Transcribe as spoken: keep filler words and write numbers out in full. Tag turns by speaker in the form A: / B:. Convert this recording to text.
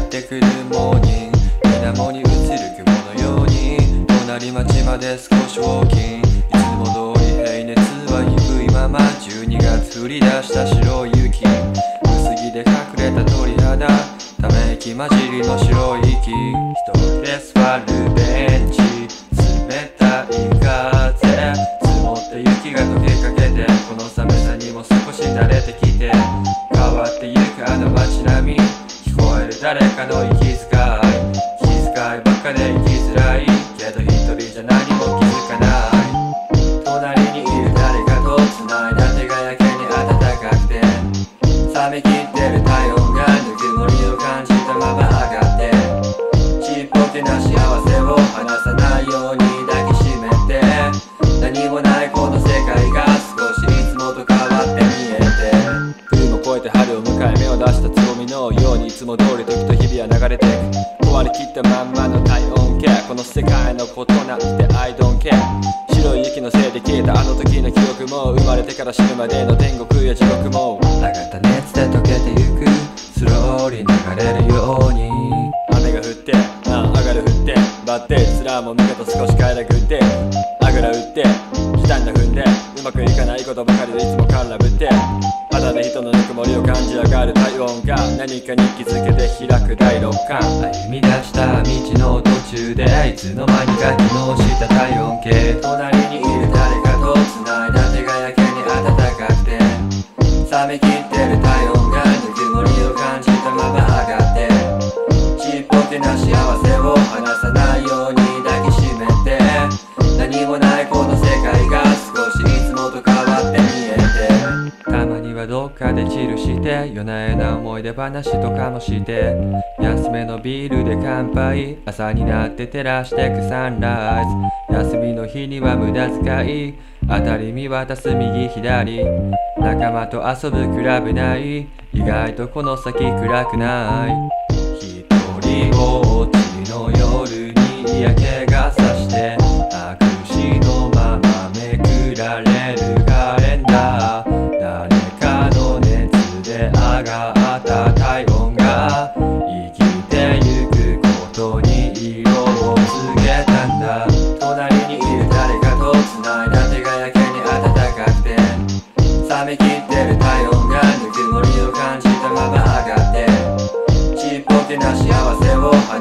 A: ってくるモーニング、水面に映る雲のように隣町まで少しウォーキング。いつも通り平熱は低いまま、じゅうにがつ降り出した白い雪、薄着で隠れた鳥肌、ため息混じりの白い息。一人で座るベンチ、冷たい風、積もった雪が溶けかけて、この寒さにも少し慣れてきて、変わってゆくあの街並み、聞こえる誰かの息遣い、気遣いばっかで生きづらいけど、一人じゃ何も気づかない。隣にいる誰かと繋いだ手がやけに暖かくて、冷めきってる体温がぬくもりを感じたまま上がって、ちっぽけな幸せを離さないように抱きしめて、何もないこの世界が少しいつもと変わって見えて、冬も越えて春を迎え、芽を出したつぼみのようにいつも通り時と日々は流れていく。壊れきったまんまの体温計、この世界のことなんて I don't care。 白い雪のせいで消えたあの時の記憶も、生まれてから死ぬまでの天国や地獄も、上がった熱で溶けてゆく、スローに流れるように。雨が降って、ああ上がる降って、バッテリーすらも見ると少し快楽って、あぐら打ってきたんだ踏んで、うまくいかないことばかりでいつも空振って、肌で人のぬくもりを感じ上がる体温が、何かに気づけて開く第六感。歩み出した道の途中で、いつの間にか機能した体温計、隣にいる誰かと繋いだ手がやけに暖かくて、冷めきってる体温がぬくもりを感じたまま上がって、ちっぽけな幸せを離さないように抱きしめて、何もないこの世界が少しいつもと変わって見えて、たまにはどっかでチルして、夜な夜な思い出話とかもして、安めのビールで乾杯、朝になって照らしてくサンライズ。休みの日には無駄遣い、当たり見渡す右左、仲間と遊ぶクラブ内、意外とこの先暗くない。一人ぼっちの夜に嫌気がさして、白紙のままめくられるカレンダー、誰かの熱で上がった体温が生きてゆくことに色を告げたんだ。隣にいる誰かと繋いだ手がやけに暖かくて、冷めきってる体温がぬくもりを感じたまま上がって、ちっぽけな幸せを